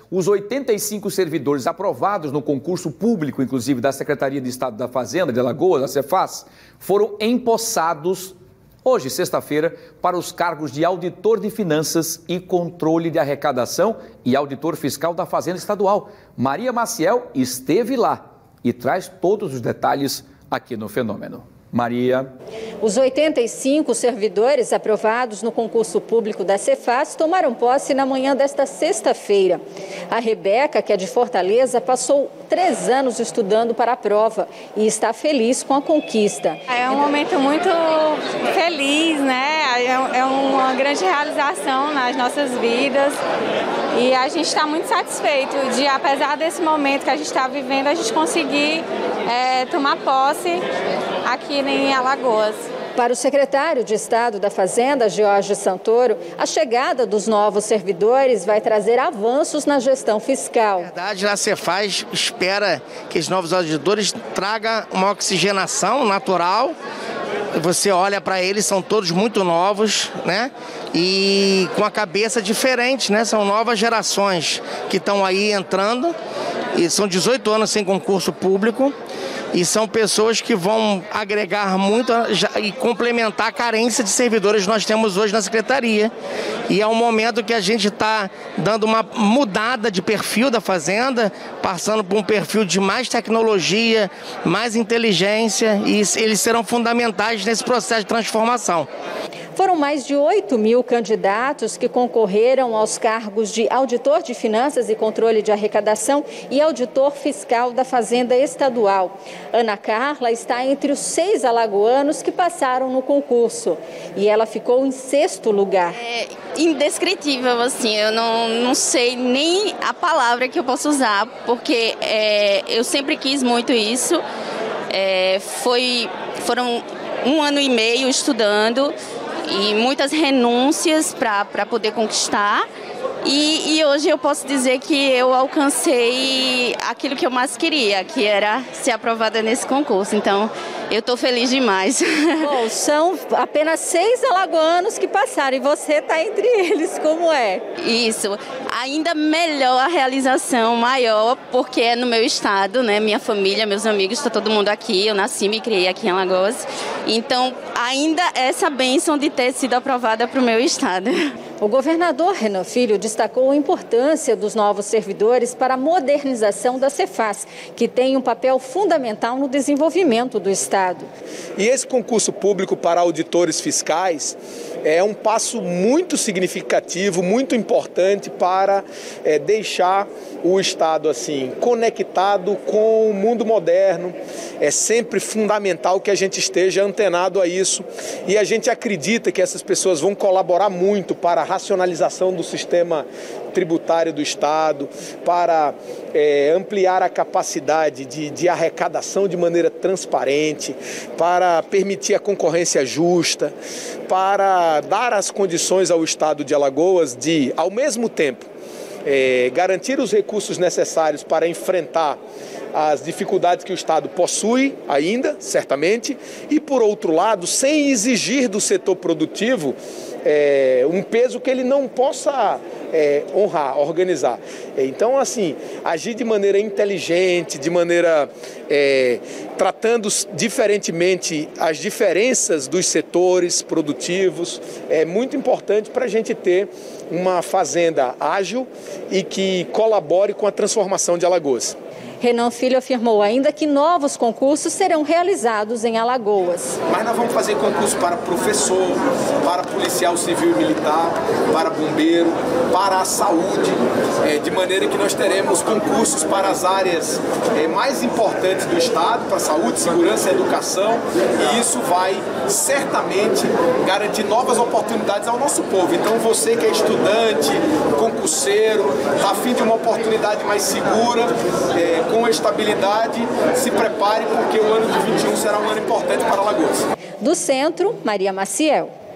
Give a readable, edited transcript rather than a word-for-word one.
Os 85 servidores aprovados no concurso público, inclusive da Secretaria de Estado da Fazenda de Alagoas, a Cefaz, foram empossados hoje, sexta-feira, para os cargos de auditor de finanças e controle de arrecadação e auditor fiscal da Fazenda Estadual. Maria Maciel esteve lá e traz todos os detalhes aqui no Fenômeno. Maria. Os 85 servidores aprovados no concurso público da Cefaz tomaram posse na manhã desta sexta-feira. A Rebeca, que é de Fortaleza, passou 3 anos estudando para a prova e está feliz com a conquista. É um momento muito feliz, né? É uma grande realização nas nossas vidas e a gente está muito satisfeito de, apesar desse momento que a gente está vivendo, a gente conseguir tomar posse aqui em Alagoas. Para o secretário de Estado da Fazenda, Jorge Santoro, a chegada dos novos servidores vai trazer avanços na gestão fiscal. Na verdade, a Cefaz espera que os novos auditores tragam uma oxigenação natural. Você olha para eles, são todos muito novos, né? E com a cabeça diferente, né? São novas gerações que estão aí entrando. E são 18 anos sem concurso público. E são pessoas que vão agregar muito e complementar a carência de servidores que nós temos hoje na Secretaria. E é um momento que a gente está dando uma mudada de perfil da Fazenda, passando por um perfil de mais tecnologia, mais inteligência, e eles serão fundamentais nesse processo de transformação. Foram mais de 8.000 candidatos que concorreram aos cargos de auditor de finanças e controle de arrecadação e auditor fiscal da Fazenda Estadual. Ana Carla está entre os 6 alagoanos que passaram no concurso e ela ficou em 6º lugar. É indescritível, assim, eu não sei nem a palavra que eu posso usar, porque eu sempre quis muito isso. Foram 1 ano e meio estudando e muitas renúncias para poder conquistar. E hoje eu posso dizer que eu alcancei aquilo que eu mais queria, que era ser aprovada nesse concurso. Então, eu estou feliz demais. Bom, são apenas 6 alagoanos que passaram e você está entre eles, como é? Isso. Ainda melhor a realização, maior, porque é no meu estado, né? Minha família, meus amigos, está todo mundo aqui. Eu nasci e me criei aqui em Alagoas. Então, ainda essa bênção de ter sido aprovada para o meu estado. O governador Renan Filho destacou a importância dos novos servidores para a modernização da Cefaz, que tem um papel fundamental no desenvolvimento do Estado. E esse concurso público para auditores fiscais é um passo muito significativo, muito importante para deixar o Estado assim conectado com o mundo moderno. É sempre fundamental que a gente esteja antenado a isso e a gente acredita que essas pessoas vão colaborar muito para a racionalização do sistema tributário do Estado, para ampliar a capacidade de arrecadação de maneira transparente, para permitir a concorrência justa, para dar as condições ao Estado de Alagoas de, ao mesmo tempo, garantir os recursos necessários para enfrentar as dificuldades que o Estado possui ainda, certamente, e, por outro lado, sem exigir do setor produtivo um peso que ele não possa honrar, organizar. Então, assim, agir de maneira inteligente, de maneira tratando diferentemente as diferenças dos setores produtivos, é muito importante para a gente ter uma fazenda ágil e que colabore com a transformação de Alagoas. Renan Filho afirmou ainda que novos concursos serão realizados em Alagoas. Mas nós vamos fazer concurso para professor, para policial civil e militar, para bombeiro, para a saúde, de maneira que nós teremos concursos para as áreas mais importantes do Estado, para a saúde, segurança e educação, e isso vai certamente garantir novas oportunidades ao nosso povo. Então você que é estudante, concurseiro, está a fim de uma oportunidade mais segura, com estabilidade, se prepare porque o ano de 21 será um ano importante para Alagoas. Do Centro, Maria Maciel.